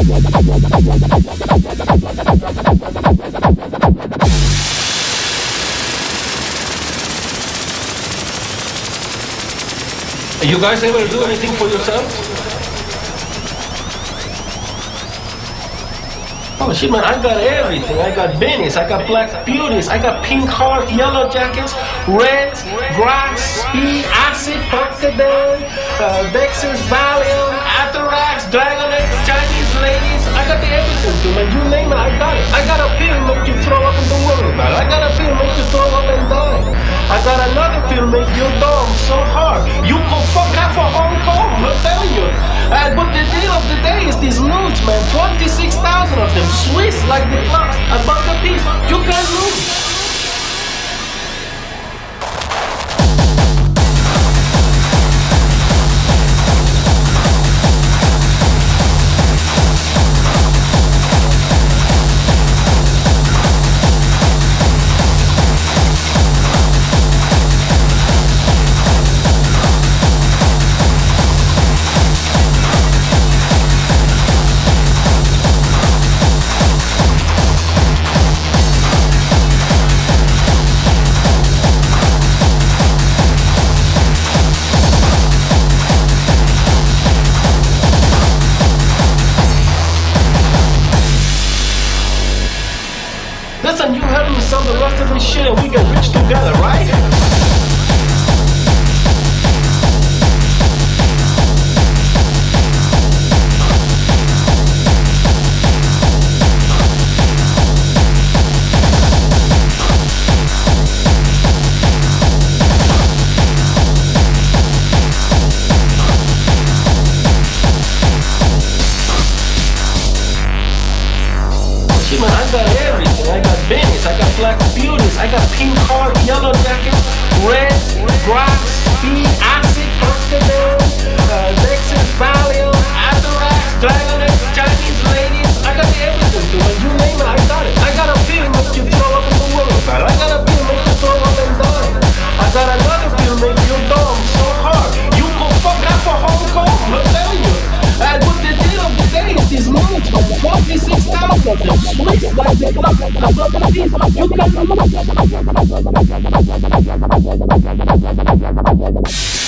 You guys ever do anything for yourselves? Oh shit, man, I got everything. I got Benny's, I got Black Beauties, I got Pink Heart, Yellow Jackets, Reds, Grass, Speed, Acid, Percodan, Dexter's, Valium, Atarax, Dragonex, Chinese ladies. I got the everything, dude, man. You name it, I got it. I got a pill make you throw up in the world, man. I got a pill make you throw up and die. I got another pill make your dog so hard. You go fuck half of Hong Kong, I'm telling you. But the deal of the day is these nudes, man. 26,000 of them. Swiss like the clocks, a buck a piece. You can't lose. Listen, you help me sell the rest of this shit and we get rich together, right? Man, I got everything. I got Benny's, I got Black Beauties, I got Pink Heart, Yellow Jackets, Reds, Grass, Speed, Acid, Percodan, Dexter's, Valium, Atarax, Dragonex, Chinese ladies. I got everything, dude. Man, you name it, I got it. I got a pill make you throw up in the world, man. I got a pill make you throw up and die. I got another pill make your dog so hard. You go fuck half of Hong Kong, I'm telling you. But the deal of the day is these nudes, man. 26,000 of them. Swiss like the clock, a buck a piece. You can't lose.